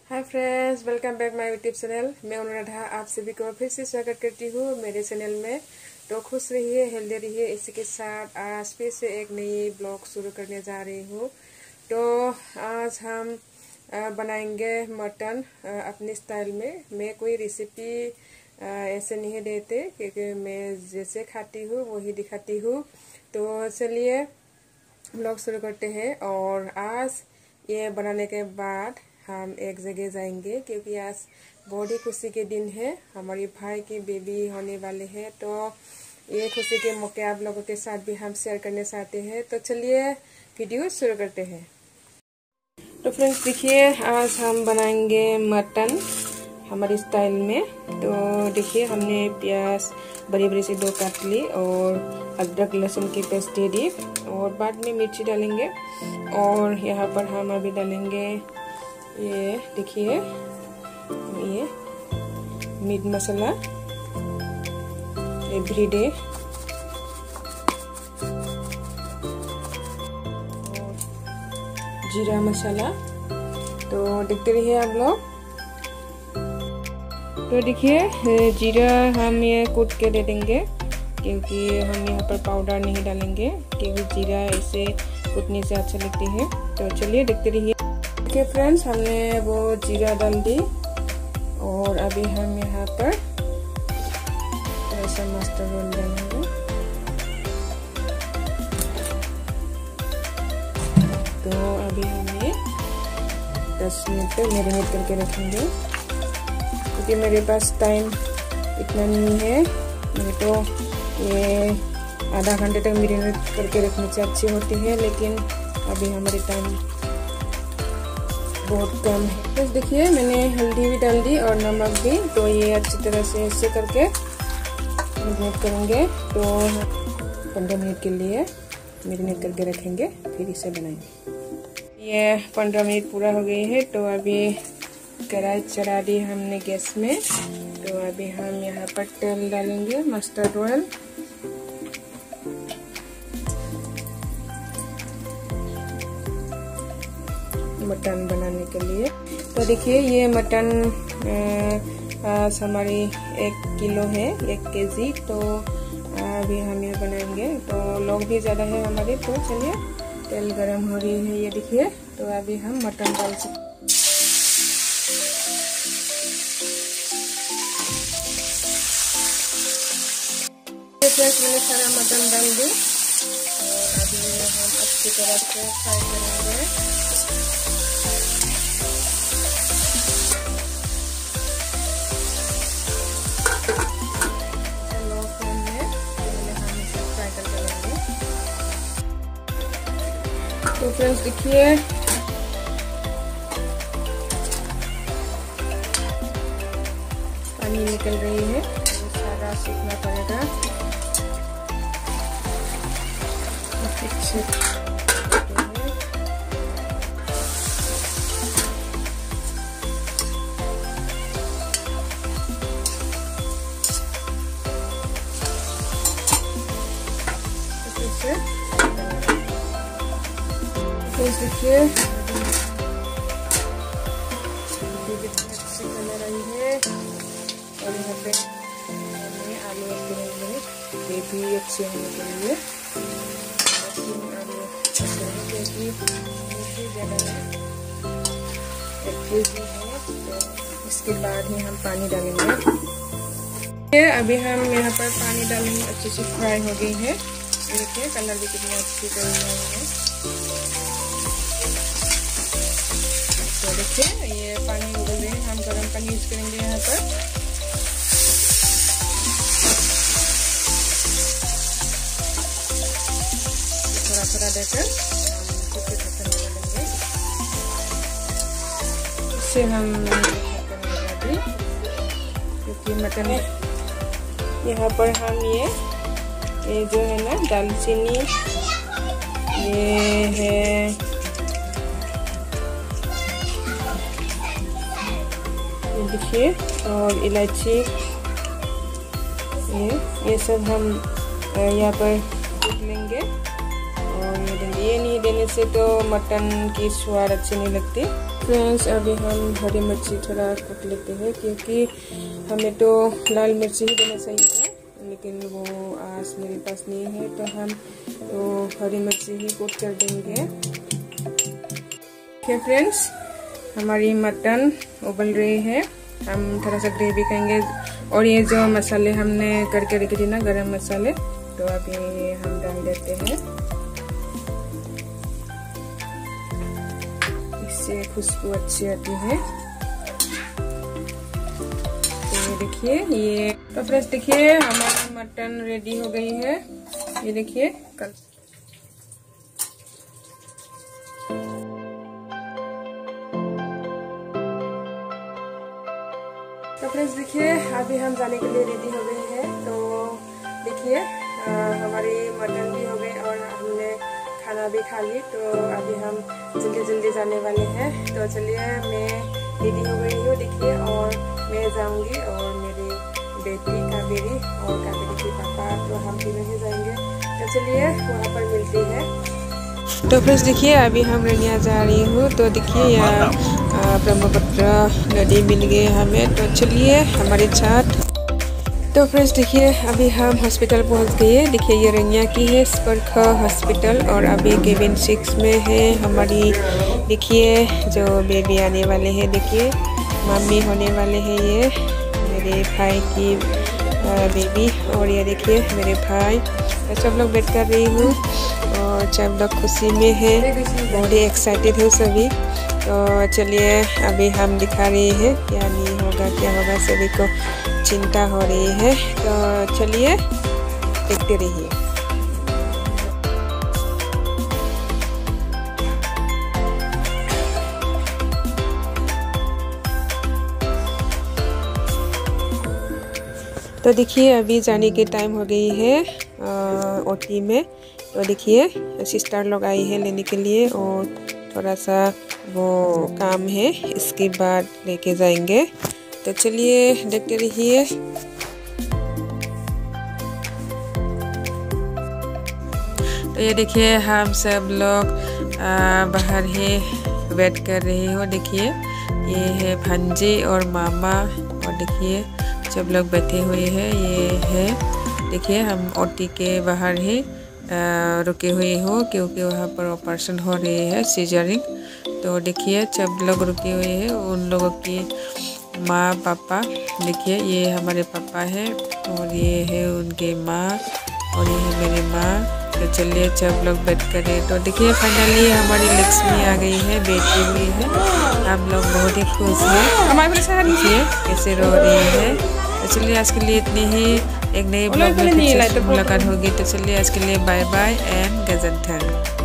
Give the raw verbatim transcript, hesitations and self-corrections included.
Hi friends, welcome back my YouTube channel. मैं अनुराधा आप सभी को फिर से स्वागत करती हूँ मेरे चैनल में। तो खुश रहिए, हेल्दी रहिए। इसी के साथ आज फिर से एक नई ब्लॉग शुरू करने जा रही हूँ। तो आज हम बनाएंगे मटन अपने स्टाइल में। मैं कोई रेसिपी ऐसे नहीं देते क्योंकि मैं जैसे खाती हूँ वही दिखाती हूँ। तो चलिए ब्लॉग शुरू करते हैं। और आज ये बनाने के बाद हम एक जगह जाएंगे क्योंकि आज बहुत ही खुशी के दिन है। हमारे भाई की बेबी होने वाले हैं, तो ये खुशी के मौके आप लोगों के साथ भी हम शेयर करना चाहते हैं। तो चलिए वीडियो शुरू करते हैं। तो फ्रेंड्स देखिए, आज हम बनाएंगे मटन हमारे स्टाइल में। तो देखिए, हमने प्याज बड़ी बड़ी से दो काट ली और अदरक लहसुन की पेस्ट दे दी और बाद में मिर्ची डालेंगे। और यहाँ पर हम अभी डालेंगे ये देखिए ये मीट मसाला एवरीडे और जीरा मसाला। तो देखते रहिए आप लोग। तो देखिए जीरा हम ये कूट के दे देंगे क्योंकि हम यहाँ पर पाउडर नहीं डालेंगे क्योंकि जीरा इसे कूटने से अच्छा लगती है। तो चलिए देखते रहिए। देखिए फ्रेंड्स, हमने वो जीरा डाल दी और अभी हम यहाँ पर ऐसा मस्टर्ड ऑयल डालेंगे। तो अभी हम ये दस मिनट तक मैरिनेट करके रखेंगे क्योंकि मेरे पास टाइम इतना नहीं है। नहीं तो ये आधा घंटे तक मैरिनेट करके रखने से अच्छी होती है, लेकिन अभी हमारे टाइम बहुत कम है। तो देखिए मैंने हल्दी भी डाल दी और नमक भी। तो ये अच्छी तरह से ऐसे करके मैरिनेट करेंगे। तो पंद्रह मिनट के लिए मैरिनेट करके रखेंगे, फिर इसे बनाएंगे। ये पंद्रह मिनट पूरा हो गई है। तो अभी कढ़ाई चढ़ा दी हमने गैस में। तो अभी हम यहाँ पर तेल डालेंगे, मस्टर्ड ऑयल। मटन बनाने के लिए। तो देखिए ये मटन हमारी एक किलो है, एक केजी। तो अभी हम ये बनाएंगे। तो लोग भी ज़्यादा है हमारे। तो चलिए, तेल गरम हो रही है ये देखिए। तो अभी हम मटन डाल सकते। मैंने सारा मटन डाल दी और अभी हम अच्छी तरह से फ्राई करेंगे। तो फ्रेंड्स देखिए, पानी निकल रही है, सारा सीखना पड़ेगा। देखिए अच्छी कलर आई है। और यहाँ पे आलू रखेंगे, ये भी अच्छे होने के लिए। आलू क्योंकि ज़्यादा है, एक केजी है। तो इसके बाद ही हम पानी डालेंगे। अभी हम यहाँ पर पानी डालेंगे। अच्छे से फ्राई हो गई है, देखिए कलर भी कितना अच्छी तरह है। तो देखिए ये पानी उबल रहे हैं, हम गर्म पानी यूज करेंगे यहाँ पर। थोड़ा थोड़ा देकर हम कुछ ढक्कन लगाएंगे। इससे हम मटन क्योंकि मटन यहाँ पर हम ये ये जो है ना दालचीनी, ये है देखिए, और इलायची, ये ये सब हम यहाँ पर कूट लेंगे और ये देंगे। ये नहीं देने से तो मटन की स्वाद अच्छी नहीं लगती। फ्रेंड्स, अभी हम हरी मिर्ची थोड़ा कूट लेते हैं क्योंकि हमें तो लाल मिर्ची ही देना चाहिए था, लेकिन वो आज मेरे पास नहीं है तो हम तो हरी मिर्ची ही कूट कर देंगे। ओके फ्रेंड्स, हमारी मटन उबल रही है। हम थोड़ा सा ग्रेवी करेंगे और ये जो मसाले हमने करके रखी थी ना, गरम मसाले, तो अभी हम डाल देते हैं। इससे खुशबू अच्छी आती है। तो देखिए ये तो फ्रेंड्स, देखिए हमारी मटन रेडी हो गई है। ये देखिए कल तो फ्रेंड्स देखिए अभी हम जाने के लिए रेडी हो गए हैं। तो देखिए हमारी मटन भी हो गई और हमने खाना भी खा ली। तो अभी हम जल्दी जल्दी जाने वाले हैं। तो चलिए, मैं रेडी हो गई हूँ देखिए, और मैं जाऊंगी और मेरी बेटी कावेरी और कावेरी के पापा, तो हम तीनों ही जाएंगे। तो चलिए वहाँ पर मिलते हैं। तो फ्रेंड्स देखिए अभी हम रनिया जा रही हूँ। तो देखिए यहाँ ब्रह्मपुत्र नदी मिल गई हमें। तो चलिए हमारे साथ। तो फ्रेंड्स देखिए अभी हम हॉस्पिटल पहुँच गए। देखिए ये रनिया की है स्पर्ख हॉस्पिटल और अभी केबिन सिक्स में है हमारी। देखिए जो बेबी आने वाले हैं, देखिए मम्मी होने वाले हैं ये मेरे भाई की बेबी, और ये देखिए मेरे भाई। तो सब लोग वेट कर रही हूँ और सब लोग खुशी में है, बहुत ही एक्साइटेड है सभी। तो चलिए अभी हम दिखा रहे हैं क्या नहीं होगा क्या होगा, सभी को चिंता हो रही है। तो चलिए देखते रहिए। तो देखिए अभी जाने के टाइम हो गई है ओटी में। तो देखिए सिस्टर लोग आई है लेने के लिए और थोड़ा सा वो काम है, इसके बाद लेके जाएंगे। तो चलिए देखते रहिए। तो ये देखिए हम सब लोग बाहर ही वेट कर रहे हो। देखिए ये है भांजी और मामा, और देखिए सब लोग बैठे हुए हैं। ये है देखिए हम ओटी के बाहर ही रुके हुए हो क्योंकि वहाँ पर ऑपरेशन हो रही है सीजरिंग। तो देखिए सब लोग रुके हुए हैं, उन लोगों की माँ पापा। देखिए ये हमारे पापा है और ये है उनके माँ और ये है मेरी माँ। तो चलिए सब लोग बैठ करें। तो देखिए फाइनली हमारी लक्ष्मी आ गई है, बेटी हुई है। हम लोग बहुत ही खुश हैं। देखिए कैसे रो रही है। तो चलिए आज के लिए इतनी ही, एक नई ब्लॉग में फिर से मुलाकात होगी। तो चलिए आज के लिए बाय बाय एंड गजंथन।